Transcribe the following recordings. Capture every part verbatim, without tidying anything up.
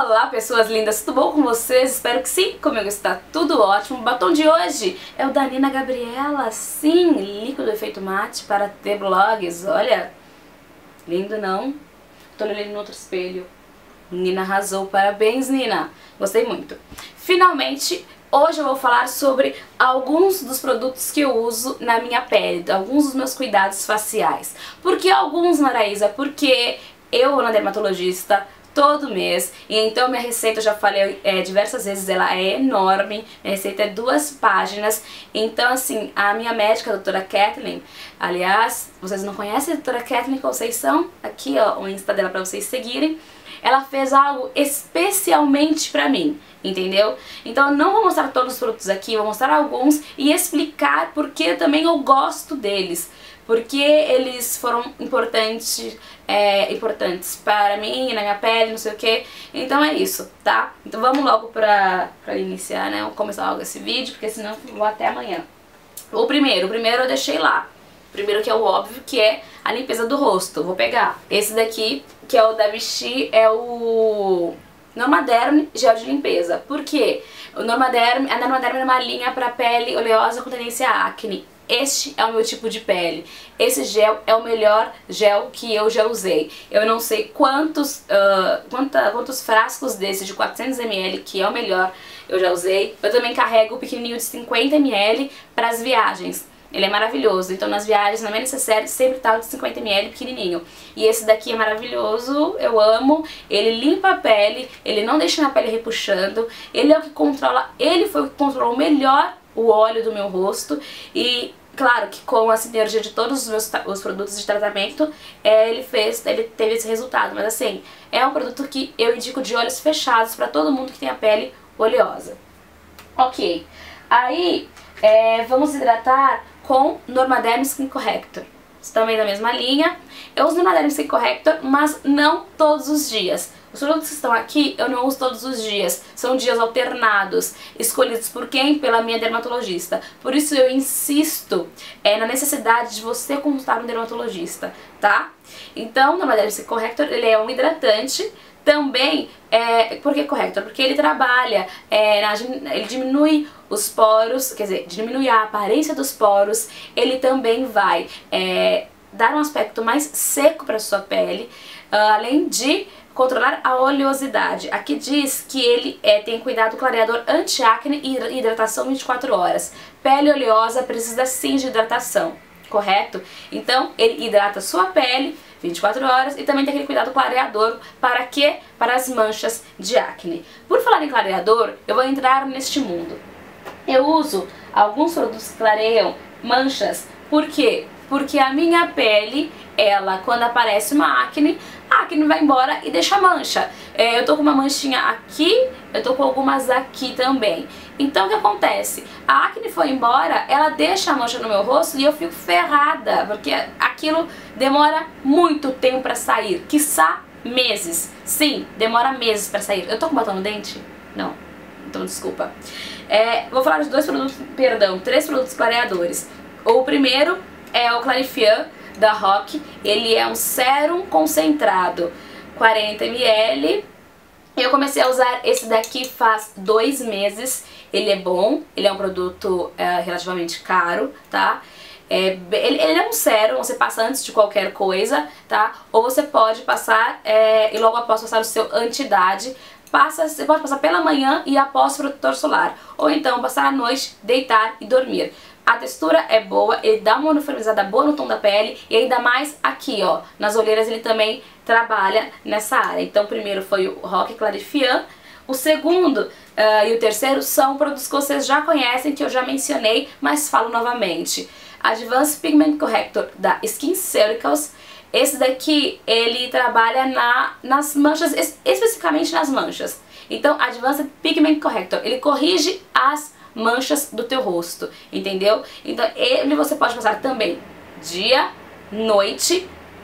Olá pessoas lindas, tudo bom com vocês? Espero que sim, comigo está tudo ótimo. O batom de hoje é o da Nina Gabriela, sim, líquido efeito mate para ter blogs, olha, lindo não? Tô olhando no outro espelho. Nina arrasou, parabéns Nina, gostei muito. Finalmente, hoje eu vou falar sobre alguns dos produtos que eu uso na minha pele, alguns dos meus cuidados faciais. Por que alguns, Maraísa? Porque eu vou na dermatologista todo mês, e então minha receita, eu já falei é, diversas vezes, ela é enorme, minha receita é duas páginas, então assim, a minha médica, a doutora Kathleen, aliás, vocês não conhecem a doutora Kathleen Conceição? Aqui ó, o Insta dela pra vocês seguirem, ela fez algo especialmente pra mim, entendeu? Então eu não vou mostrar todos os produtos aqui, vou mostrar alguns e explicar porque também eu gosto deles, porque eles foram importantes, é, importantes para mim, na minha pele, não sei o que. Então é isso, tá? Então vamos logo pra, pra iniciar, né? Vamos começar logo esse vídeo, porque senão eu vou até amanhã. O primeiro, o primeiro eu deixei lá. O primeiro que é o óbvio, que é a limpeza do rosto. Vou pegar esse daqui, que é o da Vichy, é o Normaderm Gel de Limpeza. Por quê? O Normaderm, a Normaderm é uma linha para pele oleosa com tendência a acne. Este é o meu tipo de pele. Esse gel é o melhor gel que eu já usei. Eu não sei quantos, uh, quanta, quantos frascos desse de quatrocentos mililitros, que é o melhor, eu já usei. Eu também carrego o pequenininho de cinquenta mililitros para as viagens. Ele é maravilhoso, então nas viagens, na minha necessaire, sempre tá o de cinquenta mililitros pequenininho. E esse daqui é maravilhoso, eu amo, ele limpa a pele, ele não deixa minha pele repuxando, ele é o que controla, ele foi o que controlou melhor o óleo do meu rosto. E claro que com a sinergia de todos os meus os produtos de tratamento, é, ele fez, ele teve esse resultado. Mas assim, é um produto que eu indico de olhos fechados para todo mundo que tem a pele oleosa. Ok, aí é, vamos hidratar com Normaderm Skin Corrector, também da mesma linha. Eu uso Normaderm Skin Corrector, mas não todos os dias. Os produtos que estão aqui eu não uso todos os dias, são dias alternados, escolhidos por quem? Pela minha dermatologista. Por isso eu insisto é, na necessidade de você consultar um dermatologista, tá? Então, o Normaderm Skin Corrector, ele é um hidratante. Também, é, por que corrector? Porque ele trabalha, é, na, ele diminui os poros, quer dizer, diminui a aparência dos poros, ele também vai é, dar um aspecto mais seco para sua pele, uh, além de controlar a oleosidade. Aqui diz que ele é, tem cuidado clareador anti-acne e hidratação vinte e quatro horas. Pele oleosa precisa sim de hidratação, correto? Então, ele hidrata sua pele vinte e quatro horas e também tem aquele cuidado clareador. Para quê? Para as manchas de acne. Por falar em clareador, eu vou entrar neste mundo. Eu uso alguns produtos que clareiam manchas. Por quê? Porque a minha pele, ela, quando aparece uma acne, a acne vai embora e deixa mancha. É, eu tô com uma manchinha aqui, eu tô com algumas aqui também. Então o que acontece? A acne foi embora, ela deixa a mancha no meu rosto e eu fico ferrada, porque aquilo demora muito tempo pra sair, quiçá meses. Sim, demora meses pra sair. Eu tô com batom no dente? Não, então desculpa. É, vou falar de dois produtos, perdão, três produtos clareadores. O primeiro é o Clarifiant da Rock, ele é um sérum concentrado, quarenta mililitros. Eu comecei a usar esse daqui faz dois meses, ele é bom, ele é um produto é, relativamente caro, tá? É, ele, ele é um sérum, você passa antes de qualquer coisa, tá? Ou você pode passar é, e logo após passar o seu anti-idade. Passa, você pode passar pela manhã e após o protetor solar, ou então passar à noite, deitar e dormir. A textura é boa, ele dá uma uniformizada boa no tom da pele e ainda mais aqui, ó, nas olheiras ele também trabalha nessa área. Então o primeiro foi o Rock Clarifiant, o segundo uh, e o terceiro são produtos que vocês já conhecem, que eu já mencionei, mas falo novamente. Advanced Pigment Corrector da Skin Circles. Esse daqui, ele trabalha na, nas manchas, especificamente nas manchas. Então, Advanced Pigment Corrector, ele corrige as manchas do teu rosto, entendeu? Então, ele você pode passar também dia, noite,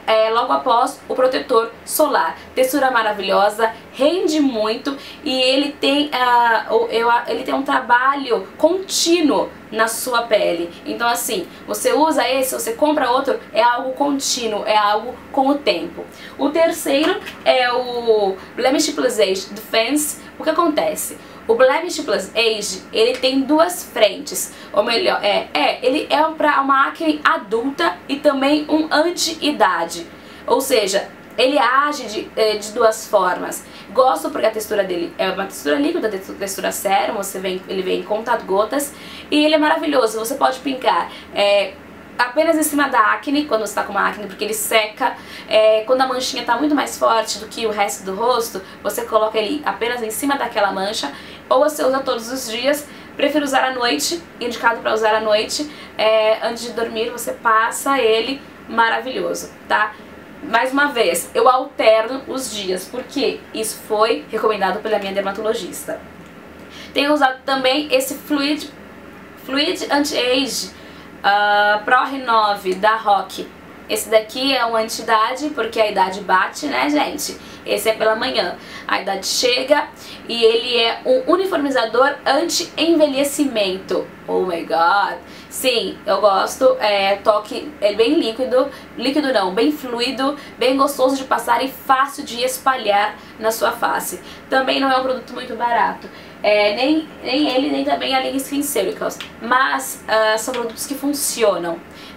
é, logo após o protetor solar. Textura maravilhosa, rende muito e ele tem, uh, eu, ele tem um trabalho contínuo na sua pele. Então assim, você usa esse, você compra outro, é algo contínuo, é algo com o tempo. O terceiro é o Blemish Plus Age Defense. O que acontece? O Blemish Plus Age, ele tem duas frentes, ou melhor, é, é ele é para uma acne adulta e também um anti-idade, ou seja, ele age de, de duas formas. Gosto porque a textura dele é uma textura líquida, textura sérum, você vem, ele vem em conta-gotas e ele é maravilhoso, você pode pincar é, apenas em cima da acne, quando você está com uma acne, porque ele seca. É, quando a manchinha está muito mais forte do que o resto do rosto, você coloca ele apenas em cima daquela mancha, ou você usa todos os dias. Prefiro usar à noite, indicado para usar à noite, é, antes de dormir você passa ele, maravilhoso, tá? Mais uma vez, eu alterno os dias, porque isso foi recomendado pela minha dermatologista. Tenho usado também esse Fluid, Fluid Anti-Age Uh, Pro Renove da Rock. Esse daqui é um anti-idade, porque a idade bate, né, gente? Esse é pela manhã. A idade chega e ele é um uniformizador anti-envelhecimento. Oh my god! Sim, eu gosto. É, toque é bem líquido, líquido não, bem fluido, bem gostoso de passar e fácil de espalhar na sua face. Também não é um produto muito barato. É, nem, nem ele, nem também a linha SkinCeuticals, mas uh, são produtos que funcionam.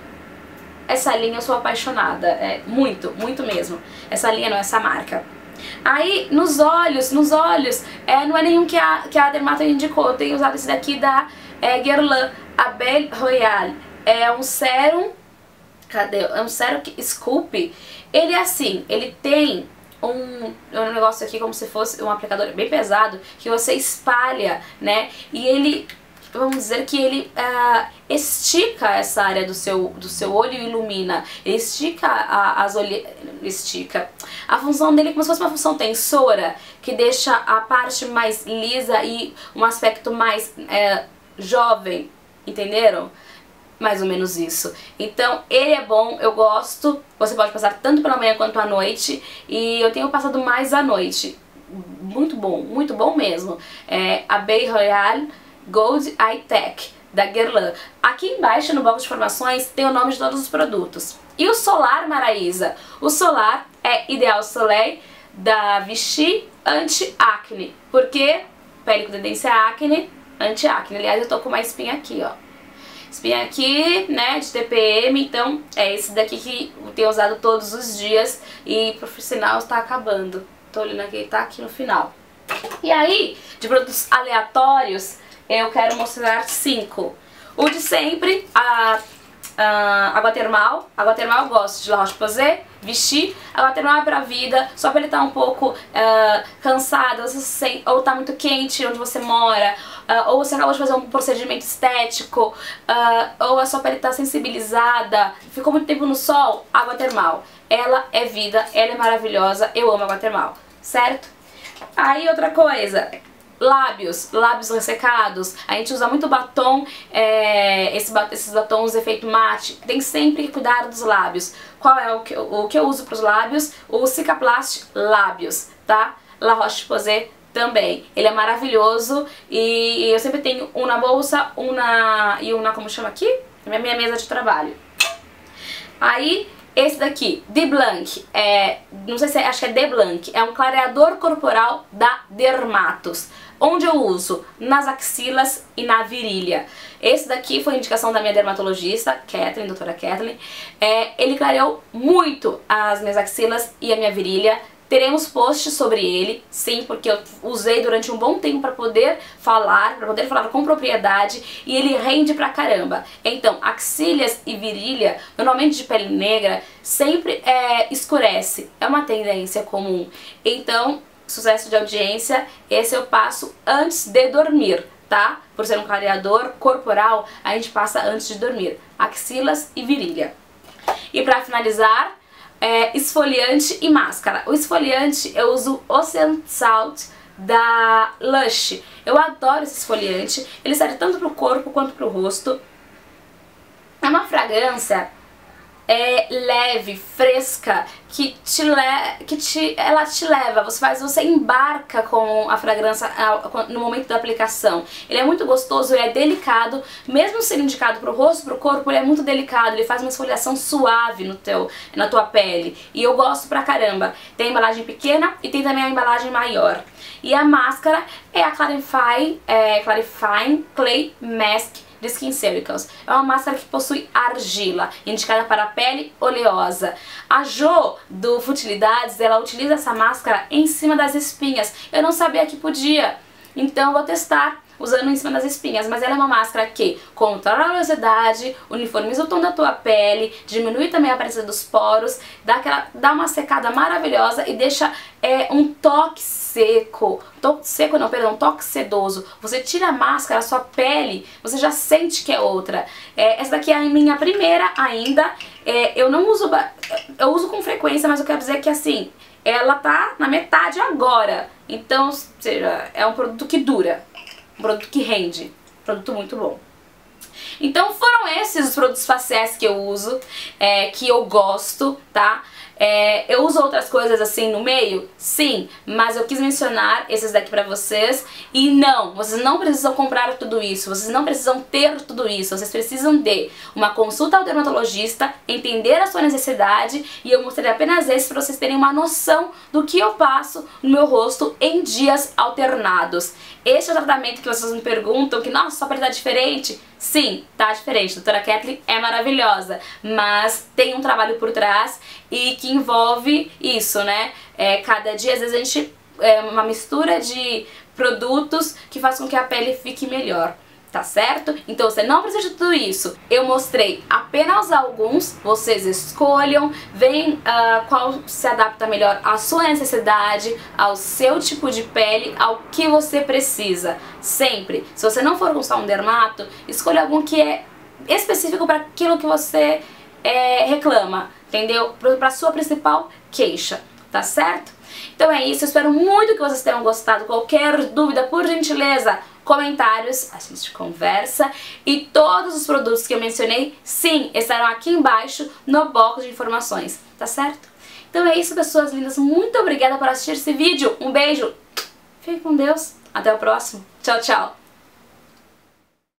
Essa linha eu sou apaixonada, é, muito, muito mesmo. Essa linha não, essa marca. Aí, nos olhos, nos olhos, é, não é nenhum que a, que a Dermato indicou. Eu tenho usado esse daqui da é, Guerlain, a Belle Royale. É um sérum, cadê? É um sérum que Sculpt. Ele é assim, ele tem Um, um negócio aqui como se fosse um aplicador bem pesado que você espalha, né? E ele, vamos dizer que ele uh, estica essa área do seu, do seu olho e ilumina. Ele estica a, as olheiras, estica. A função dele é como se fosse uma função tensora, que deixa a parte mais lisa e um aspecto mais é, jovem, entenderam? Mais ou menos isso. Então, ele é bom, eu gosto. Você pode passar tanto pela manhã quanto à noite. E eu tenho passado mais à noite. Muito bom, muito bom mesmo. É a Belle Royale Gold Eye Tech, da Guerlain. Aqui embaixo, no bloco de informações, tem o nome de todos os produtos. E o Solar Maraísa? O Solar é Ideal Soleil, da Vichy Anti-Acne. Porque pele com tendência a acne, anti-acne. Aliás, eu tô com uma espinha aqui, ó. Espinha aqui, né, de T P M, então é esse daqui que eu tenho usado todos os dias e pro sinal está acabando. Tô olhando aqui, ele tá aqui no final. E aí, de produtos aleatórios, eu quero mostrar cinco. O de sempre, a, a água termal. Água termal eu gosto de La Roche-Posay, Vichy. Água termal é pra vida, só pra ele estar tá um pouco uh, cansado, ou tá muito quente onde você mora, uh, ou você acabou de fazer um procedimento estético, uh, ou a sua pele tá sensibilizada, ficou muito tempo no sol, água termal. Ela é vida, ela é maravilhosa, eu amo água termal, certo? Aí outra coisa, lábios, lábios ressecados, a gente usa muito batom, é, esse, esses batons efeito mate, tem sempre que cuidar dos lábios. Qual é o que, o que eu uso para os lábios? O Cicaplast Lábios, tá? La Roche-Posay também. Ele é maravilhoso e eu sempre tenho um na bolsa, um na, e um na, como chama aqui? Na minha mesa de trabalho. Aí, esse daqui, De Blanc, é, não sei se é, acho que é De Blanc, é um clareador corporal da Dermatos. Onde eu uso? Nas axilas e na virilha. Esse daqui foi indicação da minha dermatologista, Kathleen, doutora Kathleen. É, ele clareou muito as minhas axilas e a minha virilha. Teremos posts sobre ele, sim, porque eu usei durante um bom tempo para poder falar, para poder falar com propriedade, e ele rende pra caramba. Então, axilas e virilha, normalmente de pele negra, sempre é, escurece, é uma tendência comum. Então, sucesso de audiência, esse eu passo antes de dormir, tá? Por ser um clareador corporal, a gente passa antes de dormir, axilas e virilha. E pra finalizar, É, esfoliante e máscara. O esfoliante eu uso Ocean Salt da Lush. Eu adoro esse esfoliante. Ele serve tanto pro corpo quanto pro rosto. É uma fragrância é, leve, fresca, que, te le que te, ela te leva, você faz, você embarca com a fragrância no momento da aplicação. Ele é muito gostoso, ele é delicado, mesmo sendo indicado para o rosto, para o corpo, ele é muito delicado, ele faz uma esfoliação suave no teu, na tua pele. E eu gosto pra caramba. Tem a embalagem pequena e tem também a embalagem maior. E a máscara é a Clarify, é, Clarifying Clay Mask de SkinCeuticals. É uma máscara que possui argila, indicada para a pele oleosa. A Jo, do Futilidades, ela utiliza essa máscara em cima das espinhas. Eu não sabia que podia, então vou testar usando em cima das espinhas, mas ela é uma máscara que controla a oleosidade, uniformiza o tom da tua pele, diminui também a aparência dos poros, dá, aquela, dá uma secada maravilhosa e deixa é, um toque seco, toque seco não, perdão, um toque sedoso. Você tira a máscara, a sua pele, você já sente que é outra. É, essa daqui é a minha primeira ainda, é, eu não uso, eu uso com frequência, mas eu quero dizer que assim, ela tá na metade agora, então, ou seja, é um produto que dura. Um produto que rende, um produto muito bom. Então foram esses os produtos faciais que eu uso, é, que eu gosto, tá? É, eu uso outras coisas assim no meio? Sim, mas eu quis mencionar esses daqui pra vocês. E não, vocês não precisam comprar tudo isso, vocês não precisam ter tudo isso. Vocês precisam de uma consulta ao dermatologista, entender a sua necessidade. E eu mostrei apenas esse pra vocês terem uma noção do que eu passo no meu rosto em dias alternados. Este é o tratamento que vocês me perguntam, que nossa, sua pele tá diferente. Sim, tá diferente, a doutora Kathleen é maravilhosa, mas tem um trabalho por trás e que envolve isso, né? É, cada dia, às vezes, a gente é uma mistura de produtos que faz com que a pele fique melhor, tá certo? Então você não precisa de tudo isso. Eu mostrei apenas alguns, vocês escolham, veem uh, qual se adapta melhor à sua necessidade, ao seu tipo de pele, ao que você precisa. Sempre, se você não for consultar um dermato, escolha algum que é específico para aquilo que você é, reclama, entendeu? Para a sua principal queixa, tá certo? Então é isso, eu espero muito que vocês tenham gostado. Qualquer dúvida, por gentileza, comentários, a gente conversa. E todos os produtos que eu mencionei, sim, estarão aqui embaixo no box de informações, tá certo? Então é isso, pessoas lindas, muito obrigada por assistir esse vídeo. Um beijo, fique com Deus, até o próximo, tchau, tchau!